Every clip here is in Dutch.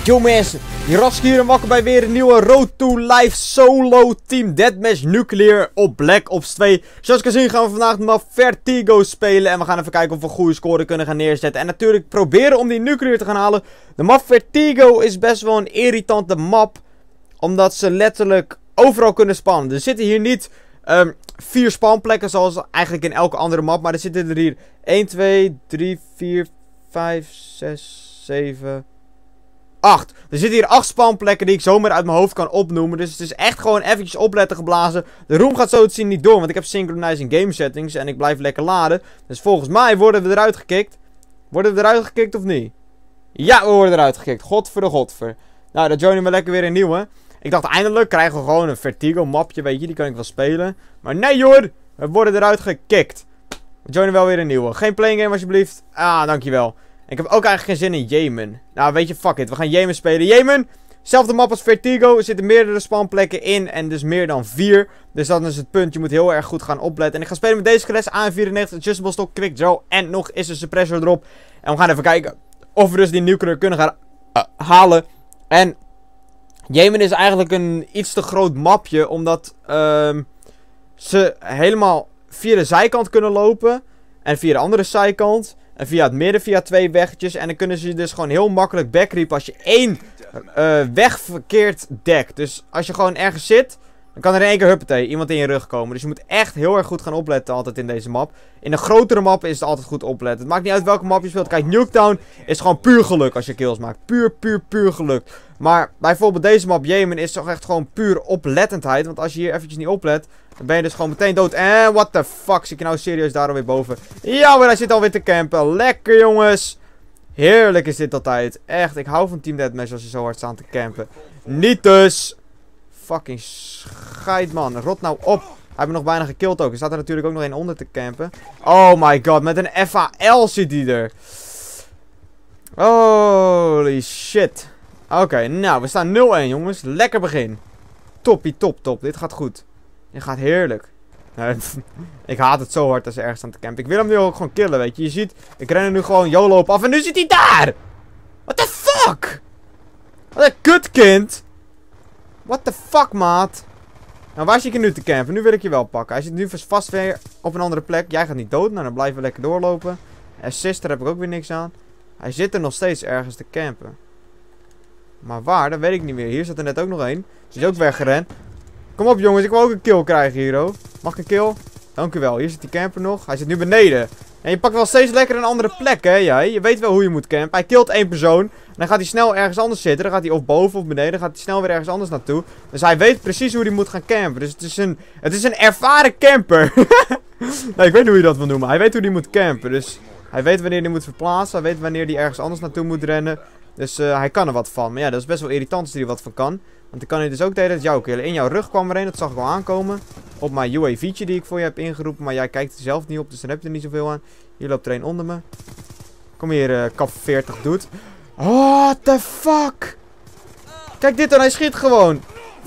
Yo mensen, Jiraski hier en welkom bij weer een nieuwe Road to Life Solo Team Deathmatch Nuclear op Black Ops 2. Zoals je kan zien gaan we vandaag de map Vertigo spelen en we gaan even kijken of we een goede score kunnen gaan neerzetten. En natuurlijk proberen om die Nuclear te gaan halen. De map Vertigo is best wel een irritante map, omdat ze letterlijk overal kunnen spannen. Er zitten hier niet 4 spawnplekken zoals eigenlijk in elke andere map, maar er zitten er hier 1, 2, 3, 4, 5, 6, 7... 8. Er zitten hier 8 spawnplekken die ik zomaar uit mijn hoofd kan opnoemen. Dus het is echt gewoon eventjes opletten geblazen. De room gaat zo te zien niet door, want ik heb synchronizing game settings en ik blijf lekker laden. Dus volgens mij worden we eruit gekikt. Worden we eruit gekikt of niet? Ja, we worden eruit gekikt. Godver. Nou, dan joinen we lekker weer een nieuwe. Ik dacht eindelijk krijgen we gewoon een Vertigo mapje, weet je, die kan ik wel spelen. Maar nee joh, we worden eruit gekikt. We joinen wel weer een nieuwe. Geen playing game alsjeblieft. Ah, dankjewel. Ik heb ook eigenlijk geen zin in Jemen. Nou, weet je, fuck it. We gaan Jemen spelen. Jemen, zelfde map als Vertigo. Er zitten meerdere spawnplekken in. En dus meer dan 4. Dus dat is het punt. Je moet heel erg goed gaan opletten. En ik ga spelen met deze class. AM94, Adjustable Stock, Quick Draw. En nog is een suppressor erop. En we gaan even kijken of we dus die nuclear kunnen gaan halen. En Jemen is eigenlijk een iets te groot mapje. Omdat ze helemaal via de zijkant kunnen lopen. En via de andere zijkant. En via het midden, via 2 weggetjes. En dan kunnen ze je dus gewoon heel makkelijk backriepen als je 1 weg verkeerd dekt. Dus als je gewoon ergens zit, dan kan er in één keer huppatee iemand in je rug komen. Dus je moet echt heel erg goed gaan opletten altijd in deze map. In de grotere map is het altijd goed opletten. Het maakt niet uit welke map je speelt. Kijk, Nuketown is gewoon puur geluk als je kills maakt. Puur geluk. Maar bijvoorbeeld deze map, Jemen, is toch echt gewoon puur oplettendheid. Want als je hier eventjes niet oplet, dan ben je dus gewoon meteen dood. En what the fuck, zit je nou serieus daar alweer boven? Ja, maar hij zit alweer te campen. Lekker jongens. Heerlijk is dit altijd. Echt, ik hou van Team Deathmatch als ze zo hard staan te campen. Niet dus. Fucking scheid man, rot nou op. Hij heeft me nog bijna gekillt ook. Er staat er natuurlijk ook nog één onder te campen. Oh my god, met een FAL zit hij er. Holy shit. Oké, nou, we staan 0-1 jongens. Lekker begin. Toppie, top. Dit gaat goed. Dit gaat heerlijk. Ik haat het zo hard als ze ergens aan te campen. Ik wil hem nu ook gewoon killen, weet je. Je ziet, ik ren er nu gewoon YOLO op af en nu zit hij daar! What the fuck? Wat een kutkind. What the fuck, maat? Nou, waar zit je nu te campen? Nu wil ik je wel pakken. Hij zit nu vast weer op een andere plek. Jij gaat niet dood. Nou, dan blijven we lekker doorlopen. Assist, daar heb ik ook weer niks aan. Hij zit er nog steeds ergens te campen. Maar waar? Dat weet ik niet meer. Hier zat er net ook nog één. Ze is ook weggerend. Kom op jongens, ik wil ook een kill krijgen hier, hoor. Mag ik een kill? Dank u wel. Hier zit die camper nog. Hij zit nu beneden. En je pakt wel steeds lekker een andere plek, hè, jij. Je weet wel hoe je moet campen. Hij killt 1 persoon. En dan gaat hij snel ergens anders zitten. Dan gaat hij of boven of beneden. Dan gaat hij snel weer ergens anders naartoe. Dus hij weet precies hoe hij moet gaan campen. Dus het is een ervaren camper. Nee, ik weet niet hoe je dat wil noemen. Hij weet hoe hij moet campen. Dus hij weet wanneer hij moet verplaatsen. Hij weet wanneer hij ergens anders naartoe moet rennen. Dus hij kan er wat van. Maar ja, dat is best wel irritant als hij er wat van kan. Want dan kan hij dus ook de hele tijd jou killen. In jouw rug kwam er een, dat zag ik wel aankomen. Op mijn UAV'tje die ik voor je heb ingeroepen. Maar jij kijkt er zelf niet op, dus dan heb je er niet zoveel aan. Hier loopt er een onder me. Kom hier, kap 40 doet. Oh, what the fuck? Kijk dit dan, hij schiet gewoon.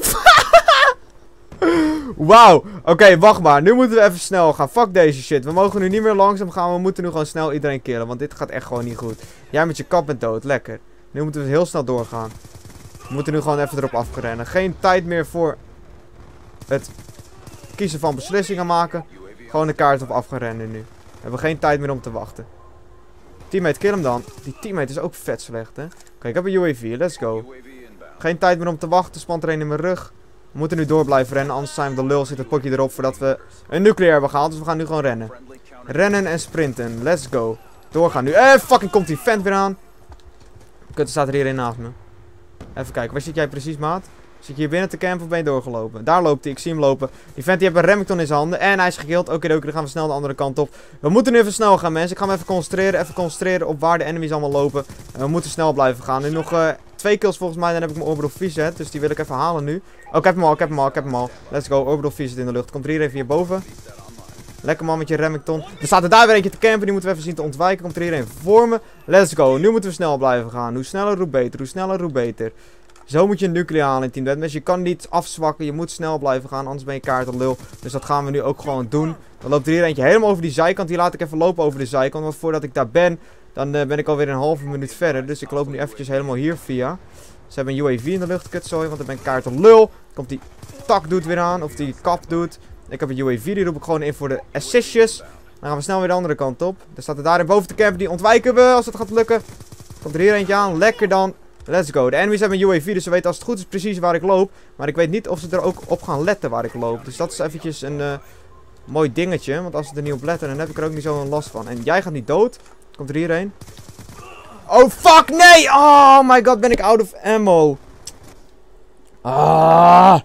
Wauw. Oké, wacht maar. Nu moeten we even snel gaan. Fuck deze shit. We mogen nu niet meer langzaam gaan. We moeten nu gewoon snel iedereen killen. Want dit gaat echt gewoon niet goed. Jij met je kap bent dood. Lekker. Nu moeten we heel snel doorgaan. We moeten nu gewoon even erop afrennen. Geen tijd meer voor het kiezen van beslissingen maken. Gewoon de kaart op afgerennen nu. We hebben geen tijd meer om te wachten. Teammate, kill hem dan. Die teammate is ook vet slecht, hè. Oké, ik heb een UAV. Let's go. Geen tijd meer om te wachten. Spant er een in mijn rug. We moeten nu door blijven rennen. Anders zijn we de lul. Zit het potje erop voordat we een nuclear hebben gehaald. Dus we gaan nu gewoon rennen. Rennen en sprinten. Let's go. Doorgaan nu. Fucking komt die vent weer aan. Kut, er staat er hierin naast me. Even kijken, waar zit jij precies, maat? Zit je hier binnen te campen of ben je doorgelopen? Daar loopt hij, ik zie hem lopen. Die vent die heeft een Remington in zijn handen en hij is gekild. Oké, dan gaan we snel de andere kant op. We moeten nu even snel gaan, mensen. Ik ga me even concentreren op waar de enemies allemaal lopen. En we moeten snel blijven gaan. Nu nog 2 kills volgens mij, dan heb ik mijn Orbital V-set. Dus die wil ik even halen nu. Oh, ik heb hem al. Let's go, Orbital V-set in de lucht. Komt er hier even hierboven. Lekker man met je Remington. Er staat er daar weer eentje te campen. Die moeten we even zien te ontwijken. Komt er hier een voor me. Let's go. Nu moeten we snel blijven gaan. Hoe sneller, hoe beter. Zo moet je een nuclear halen in Team Deathmatch. Je kan niet afzwakken. Je moet snel blijven gaan. Anders ben je kaart op lul. Dus dat gaan we nu ook gewoon doen. Dan loopt er hier eentje helemaal over die zijkant. Die laat ik even lopen over de zijkant. Want voordat ik daar ben, dan ben ik alweer een halve minuut verder. Dus ik loop nu eventjes helemaal hier via. Ze hebben een UAV in de lucht, kutzooi, want ik ben kaart een lul. Komt die tak doet weer aan, of die kap doet. Ik heb een UAV, die roep ik gewoon in voor de assistjes. Dan gaan we snel weer de andere kant op. Er staat er daarin boven te campen, die ontwijken we als het gaat lukken. Komt er hier eentje aan, lekker dan. Let's go. De enemies hebben een UAV, dus ze weten als het goed is precies waar ik loop. Maar ik weet niet of ze er ook op gaan letten waar ik loop. Dus dat is eventjes een mooi dingetje. Want als ze er niet op letten, dan heb ik er ook niet zo'n last van. En jij gaat niet dood. Komt er hierheen. Oh, fuck, nee! Oh my god, ben ik out of ammo. Ah.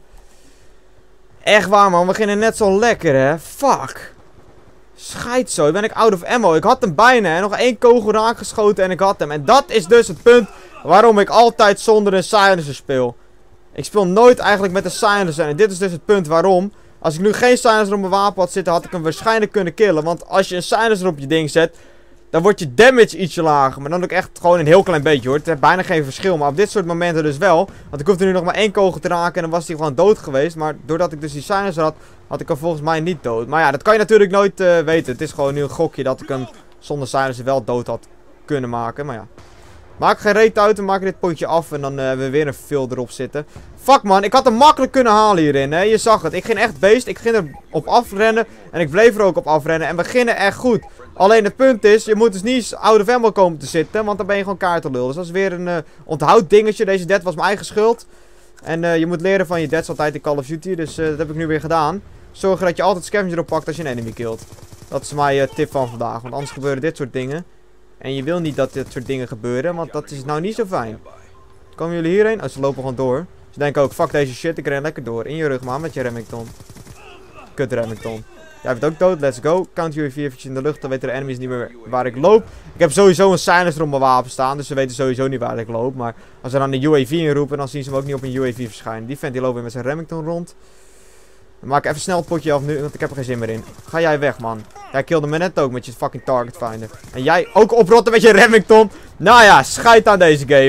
Echt waar, man. We beginnen net zo lekker, hè. Fuck. Schijt zo, ben ik out of ammo. Ik had hem bijna, hè. Nog 1 kogel raakgeschoten en ik had hem. En dat is dus het punt waarom ik altijd zonder een silencer speel. Ik speel nooit eigenlijk met een silencer. En dit is dus het punt waarom. Als ik nu geen silencer op mijn wapen had zitten, had ik hem waarschijnlijk kunnen killen. Want als je een silencer op je ding zet, dan wordt je damage ietsje lager. Maar dan ook echt gewoon een heel klein beetje, hoor. Het heeft bijna geen verschil. Maar op dit soort momenten dus wel. Want ik hoefde nu nog maar 1 kogel te raken en dan was hij gewoon dood geweest. Maar doordat ik dus die silencer had, had ik hem volgens mij niet dood. Maar ja, dat kan je natuurlijk nooit weten. Het is gewoon nu een gokje dat ik hem zonder silencer wel dood had kunnen maken. Maar ja. Maak geen reet uit, we maken dit potje af en dan hebben we weer een veel erop zitten. Fuck man, ik had hem makkelijk kunnen halen hierin, hè. Je zag het, ik ging echt beest, ik ging er op afrennen en ik bleef er ook op afrennen en we gingen echt goed. Alleen het punt is, je moet dus niet out of ammo komen te zitten, want dan ben je gewoon kaartenlul. Dus dat is weer een onthoud dingetje, deze death was mijn eigen schuld. En je moet leren van je deaths altijd in Call of Duty, dus dat heb ik nu weer gedaan. Zorg dat je altijd scavenger oppakt als je een enemy killt. Dat is mijn tip van vandaag, want anders gebeuren dit soort dingen. En je wil niet dat dit soort dingen gebeuren, want dat is nou niet zo fijn. Komen jullie hierheen? Oh, ze lopen gewoon door. Ze denken ook, fuck deze shit, ik ren lekker door. In je rug, man, met je Remington. Kut Remington. Jij bent ook dood, let's go. Count UAV eventjes in de lucht, dan weten de enemies niet meer waar ik loop. Ik heb sowieso een silencer op mijn wapen staan, dus ze weten sowieso niet waar ik loop. Maar als ze dan een UAV inroepen, dan zien ze hem ook niet op een UAV verschijnen. Die vent die loopt weer met zijn Remington rond. Dan maak ik even snel het potje af nu, want ik heb er geen zin meer in. Ga jij weg, man. Jij killde me net ook met je fucking target finder. En jij ook oprotten met je Remington. Nou ja, scheid aan deze game.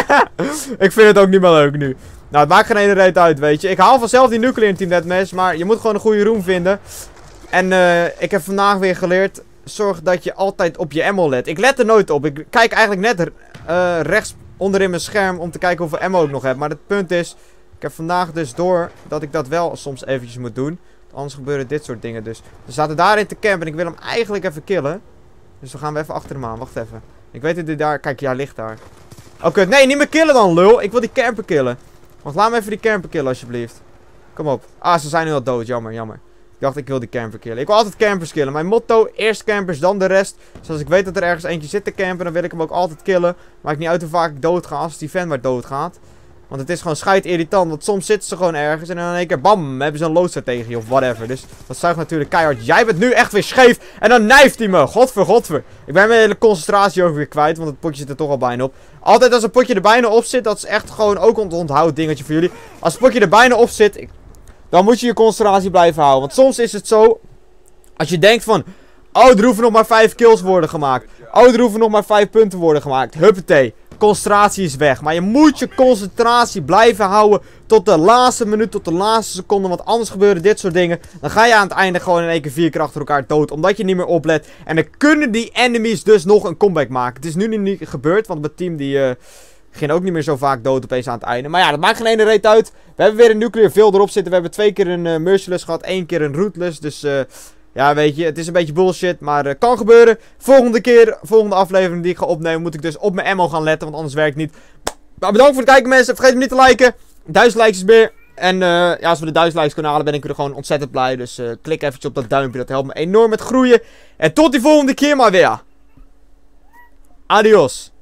Ik vind het ook niet meer leuk nu. Nou, het maakt geen ene reet uit, weet je. Ik haal vanzelf die nuclear in Team Deathmatch, maar je moet gewoon een goede room vinden. En ik heb vandaag weer geleerd, zorg dat je altijd op je ammo let. Ik let er nooit op. Ik kijk eigenlijk net rechts onderin mijn scherm om te kijken hoeveel ammo ik nog heb. Maar het punt is, ik heb vandaag dus door dat ik dat wel soms eventjes moet doen. Anders gebeuren dit soort dingen dus. We zaten daarin te campen en ik wil hem eigenlijk even killen. Dus dan gaan we even achter hem aan. Wacht even. Ik weet dat hij daar... Kijk, ja, ligt daar. Oké, nee, niet meer killen dan, lul. Ik wil die camper killen. Wacht, laat me even die camper killen, alsjeblieft. Kom op. Ah, ze zijn nu al dood. Jammer, jammer. Ik dacht, ik wil die camper killen. Ik wil altijd campers killen. Mijn motto, eerst campers, dan de rest. Dus als ik weet dat er ergens eentje zit te campen, dan wil ik hem ook altijd killen. Maakt niet uit hoe vaak ik doodga als die fan maar doodgaat. Want het is gewoon scheid irritant. Want soms zitten ze gewoon ergens. En dan in één keer bam. Hebben ze een loodster tegen je. Of whatever. Dus dat zuigt natuurlijk keihard. Jij bent nu echt weer scheef. En dan nijft hij me. Godver. Ik ben mijn hele concentratie ook weer kwijt. Want het potje zit er toch al bijna op. Altijd als een potje er bijna op zit. Dat is echt gewoon ook een onthoud dingetje voor jullie. Als het potje er bijna op zit. Dan moet je je concentratie blijven houden. Want soms is het zo. Als je denkt van. Oh, er hoeven nog maar 5 kills worden gemaakt. Oh, er hoeven nog maar 5 punten worden gemaakt. Huppatee. Concentratie is weg. Maar je moet je concentratie blijven houden tot de laatste minuut, tot de laatste seconde. Want anders gebeuren dit soort dingen. Dan ga je aan het einde gewoon in één keer 4 keer achter elkaar dood. Omdat je niet meer oplet. En dan kunnen die enemies dus nog een comeback maken. Het is nu niet gebeurd. Want mijn team die ging ook niet meer zo vaak dood opeens aan het einde. Maar ja, dat maakt geen ene reet uit. We hebben weer een nuclear veel erop zitten. We hebben 2 keer een merciless gehad. 1 keer een rootless. Dus ja, weet je, het is een beetje bullshit, maar kan gebeuren. Volgende aflevering die ik ga opnemen, moet ik dus op mijn ammo gaan letten, want anders werkt het niet. Maar bedankt voor het kijken, mensen. Vergeet me niet te liken. 1000 likes is meer. En ja, als we de 1000 likes kunnen halen, ben ik er gewoon ontzettend blij. Dus klik eventjes op dat duimpje, dat helpt me enorm met groeien. En tot die volgende keer maar weer. Adios.